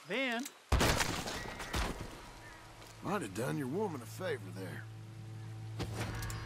Then... Might have done your woman a favor there.